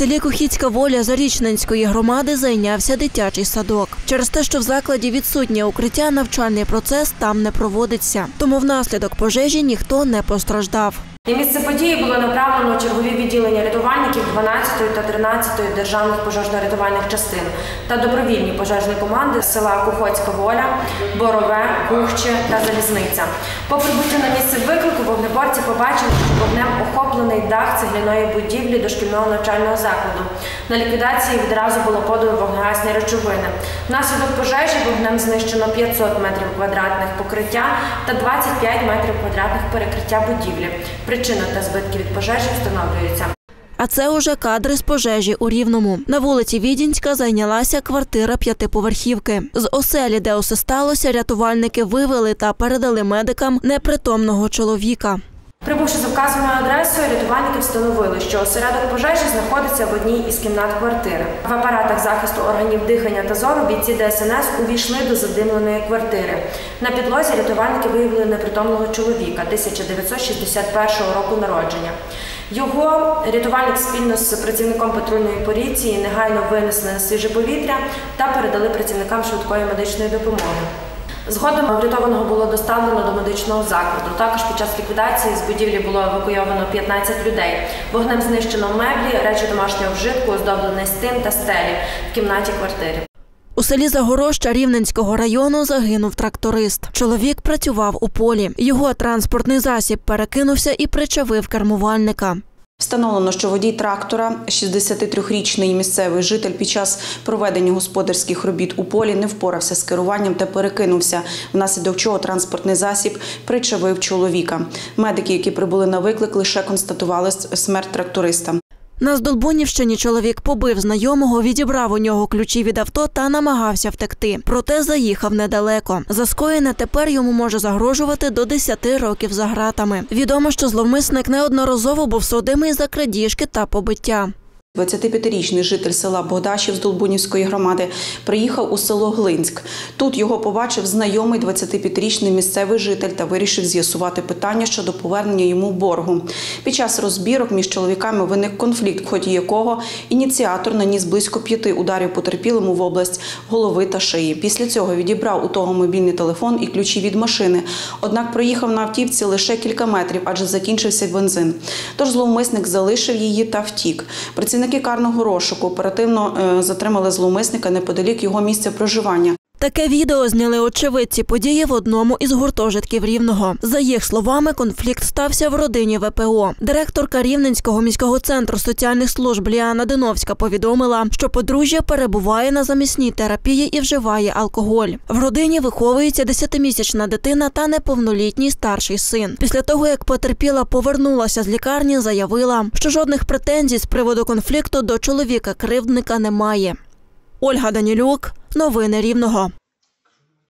селі Кухіцька Воля Зарічненської громади зайнявся дитячий садок. Через те, що в закладі відсутнє укриття, навчальний процес там не проводиться. Тому внаслідок пожежі ніхто не постраждав. На місце події було направлено чергові відділення рятувальників 12-ї та 13-ї державних пожежно-рятувальних частин та добровільні пожежні команди з села Кухоцька Воля, Борове, Кухче та Залізниця. По прибуттю на місце виклику вогнеборці побачили, що вогнем охоплений дах цегляної будівлі дошкільного навчального закладу. На ліквідації відразу було подано вогнегасні речовини. Внаслідок пожежі вогнем знищено 500 метрів квадратних покриття та 25 метрів квадратних перекриття будівлі. Причина та збитки від пожежі встановлюються. А це уже кадри з пожежі у Рівному. На вулиці Відінська зайнялася квартира п'ятиповерхівки. З оселі, де усе сталося, рятувальники вивели та передали медикам непритомного чоловіка. Прибувши за вказаною адресою, рятувальники встановили, що осередок пожежі знаходиться в одній із кімнат квартири. В апаратах захисту органів дихання та зору бійці ДСНС увійшли до задимленої квартири. На підлозі рятувальники виявили непритомного чоловіка 1961 року народження. Його рятувальник спільно з працівником патрульної поліції негайно винесли на свіже повітря та передали працівникам швидкої медичної допомоги. Згодом врятованого було доставлено до медичного закладу. Також під час ліквідації з будівлі було евакуйовано 15 людей. Вогнем знищено меблі, речі домашнього вжитку, оздоблений стін та стелі в кімнаті квартири. У селі Загорожча Рівненського району загинув тракторист. Чоловік працював у полі. Його транспортний засіб перекинувся і причавив кермувальника. Встановлено, що водій трактора, 63-річний місцевий житель, під час проведення господарських робіт у полі не впорався з керуванням та перекинувся, внаслідок чого транспортний засіб причавив чоловіка. Медики, які прибули на виклик, лише констатували смерть тракториста. На Здолбунівщині чоловік побив знайомого, відібрав у нього ключі від авто та намагався втекти. Проте заїхав недалеко. За скоєне тепер йому може загрожувати до 10 років за ґратами. Відомо, що зловмисник неодноразово був судимий за крадіжки та побиття. 25-річний житель села Богдашів Здолбунівської громади приїхав у село Глинськ. Тут його побачив знайомий 25-річний місцевий житель та вирішив з'ясувати питання щодо повернення йому боргу. Під час розбірок між чоловіками виник конфлікт, в ході якого ініціатор наніс близько 5 ударів потерпілому в область голови та шиї. Після цього відібрав у того мобільний телефон і ключі від машини. Однак проїхав на автівці лише кілька метрів, адже закінчився бензин. Тож зловмисник залишив її та втік. Працівники карного розшуку оперативно затримали зловмисника неподалік його місця проживання. Таке відео зняли очевидці події в одному із гуртожитків Рівного. За їх словами, конфлікт стався в родині ВПО. Директорка Рівненського міського центру соціальних служб Ліана Диновська повідомила, що подружжя перебуває на замісній терапії і вживає алкоголь. В родині виховується 10-місячна дитина та неповнолітній старший син. Після того, як потерпіла повернулася з лікарні, заявила, що жодних претензій з приводу конфлікту до чоловіка-кривдника немає. Ольга Данілюк. Новини Рівного.